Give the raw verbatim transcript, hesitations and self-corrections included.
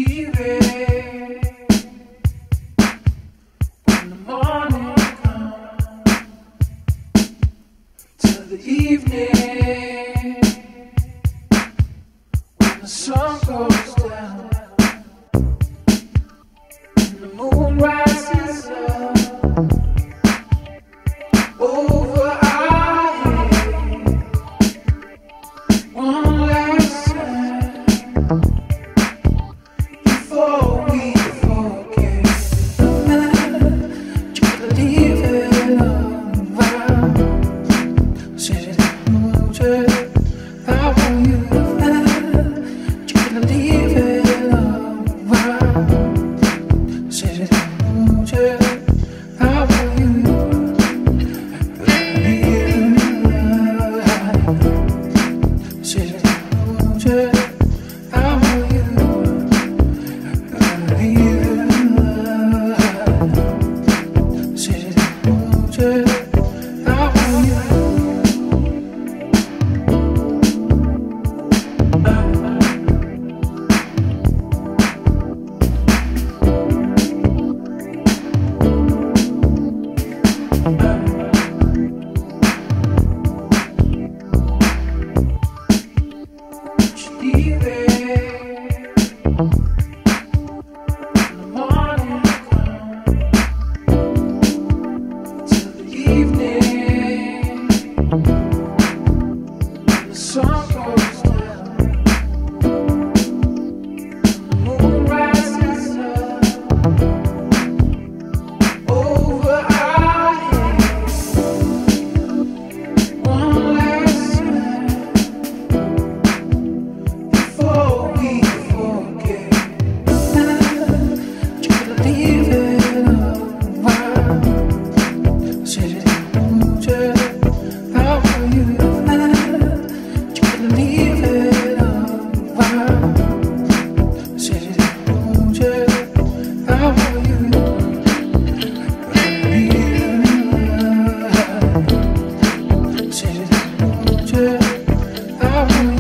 leaving when the morning comes till the evening when the sun goes down and the moon rises up over our head. One last time before we forget. You could leave it all around. Said it, how will you feel? You could leave it all around. Said it, how will you? I